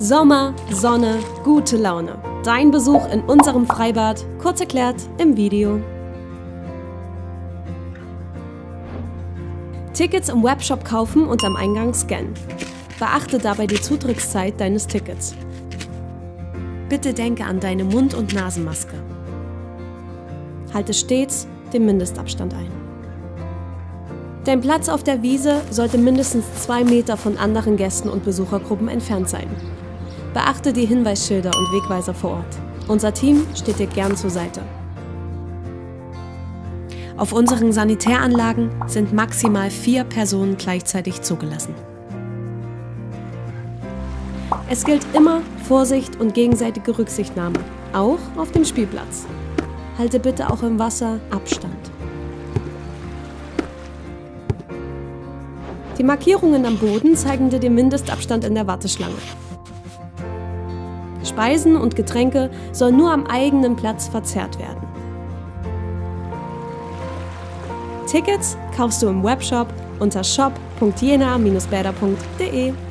Sommer, Sonne, gute Laune. Dein Besuch in unserem Freibad, kurz erklärt im Video. Tickets im Webshop kaufen und am Eingang scannen. Beachte dabei die Zutrittszeit deines Tickets. Bitte denke an deine Mund- und Nasenmaske. Halte stets den Mindestabstand ein. Dein Platz auf der Wiese sollte mindestens 2 Meter von anderen Gästen und Besuchergruppen entfernt sein. Beachte die Hinweisschilder und Wegweiser vor Ort. Unser Team steht dir gern zur Seite. Auf unseren Sanitäranlagen sind maximal 4 Personen gleichzeitig zugelassen. Es gilt immer Vorsicht und gegenseitige Rücksichtnahme, auch auf dem Spielplatz. Halte bitte auch im Wasser Abstand. Die Markierungen am Boden zeigen dir den Mindestabstand in der Warteschlange. Speisen und Getränke sollen nur am eigenen Platz verzehrt werden. Tickets kaufst du im Webshop unter shop.jena-bäder.de.